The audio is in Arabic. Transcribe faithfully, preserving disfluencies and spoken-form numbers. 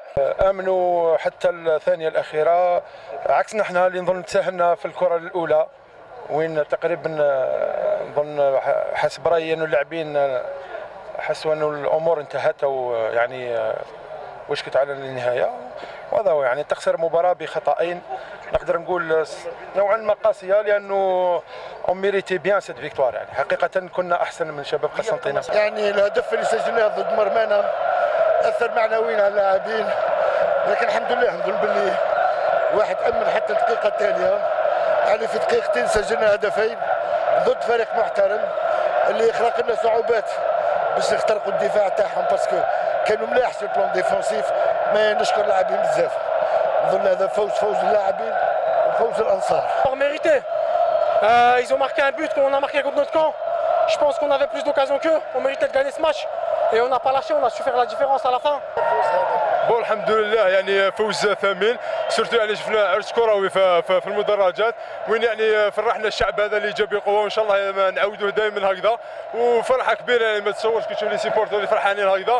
امنوا حتى الثانيه الاخيره، عكسنا احنا اللي نظن تساهلنا في الكره الاولى، وين تقريبا نظن حسب رايي انه اللاعبين حسوا انه الامور انتهت، او يعني وشكت على النهايه. وهذا هو يعني تخسر مباراه بخطأين نقدر نقول نوعا ما قاسيه، لانه اون ميريتي بيان سيت فيكتوار. يعني حقيقه كنا احسن من شباب قسنطينه. يعني الهدف اللي سجلناه ضد مرمانا اثر معنويا على اللاعبين، لكن الحمد لله نظن باللي واحد امن حتى الدقيقه التاليه. يعني في دقيقتين سجلنا هدفين ضد فريق محترم اللي خلق لنا صعوبات باش نخترقوا الدفاع تاعهم، باسكو كانوا ملاح في البلان ديفونسيف. ما نشكر اللاعبين بزاف، نظن هذا فوز فوز اللاعبين وفوز الانصار. Mérité. Euh, ils ont marqué un but qu'on a marqué contre notre camp. Je pense qu'on avait plus d'occasions qu'eux. On méritait de gagner ce match. Et on n'a pas lâché, on a su faire la différence à la fin. بون الحمد لله، يعني فوز ثمين، سورتو يعني شفنا عرس كروي في, في المدرجات، وين يعني فرحنا الشعب هذا اللي جا بقوه، وان شاء الله نعاودوه دائما هكذا. وفرحه كبيره يعني ما تصورش كي تشوف لي سيبورتر اللي فرحانين هكذا.